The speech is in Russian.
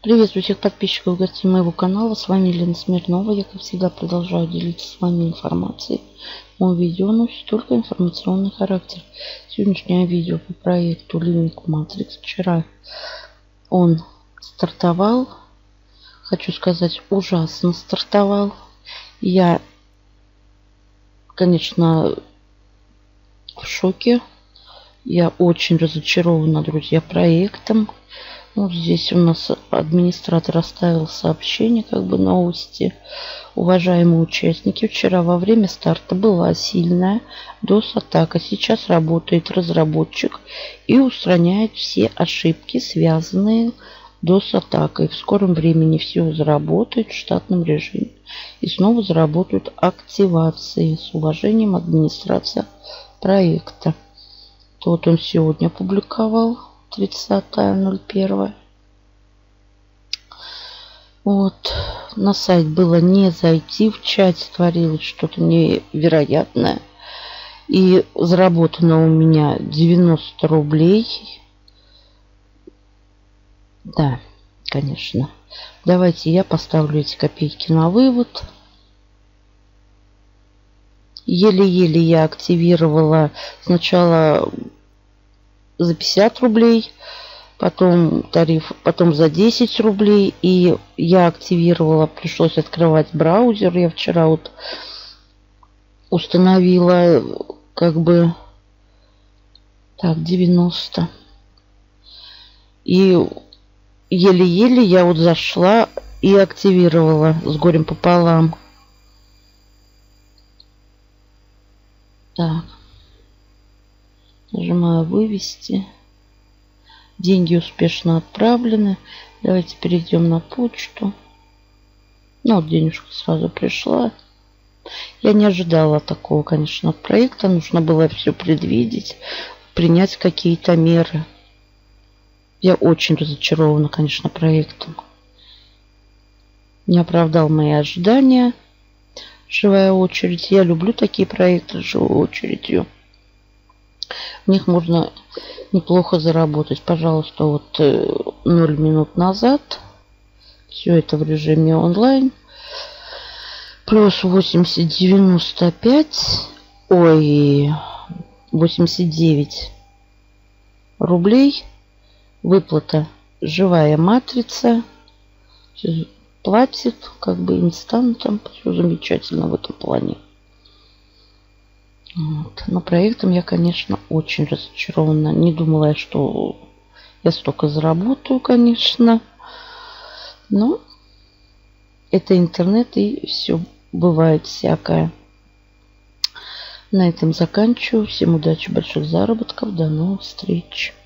Приветствую всех подписчиков и гостей моего канала. С вами Елена Смирнова. Я, как всегда, продолжаю делиться с вами информацией. Мое видео носит только информационный характер. Сегодняшнее видео по проекту Living Matrix. Вчера он стартовал. Хочу сказать, ужасно стартовал. Я, конечно, в шоке. Я очень разочарована, друзья, проектом. Вот здесь у нас администратор оставил сообщение, новости. Уважаемые участники, вчера во время старта была сильная DOS-атака. Сейчас работает разработчик и устраняет все ошибки, связанные с DOS-атакой. В скором времени все заработает в штатном режиме. И снова заработают активации. С уважением, администрация проекта. Вот он сегодня опубликовал. 30.01. Вот. На сайт было не зайти. В чате творилось что-то невероятное. И заработано у меня 90 рублей. Да, конечно. Давайте я поставлю эти копейки на вывод. Еле-еле я активировала сначала за 50 рублей, потом тариф, потом за 10 рублей. И я активировала, пришлось открывать браузер. Я вчера вот установила так, 90. И еле-еле я вот зашла и активировала с горем пополам. Так. Нажимаю вывести. Деньги успешно отправлены. Давайте перейдем на почту. Ну, вот денежка сразу пришла. Я не ожидала такого, конечно, от проекта. Нужно было все предвидеть, принять какие-то меры. Я очень разочарована, конечно, проектом. Не оправдал мои ожидания. Живая очередь. Я люблю такие проекты с живой очередью. В них можно неплохо заработать. Пожалуйста, вот 0 минут назад. Все это в режиме онлайн. Плюс 89 рублей. Выплата живая матрица. Платит инстантом. Все замечательно в этом плане. Вот. Но проектом я, конечно, очень разочарована. Не думала я, что я столько заработаю, конечно. Но это интернет, и все бывает всякое. На этом заканчиваю. Всем удачи, больших заработков. До новых встреч.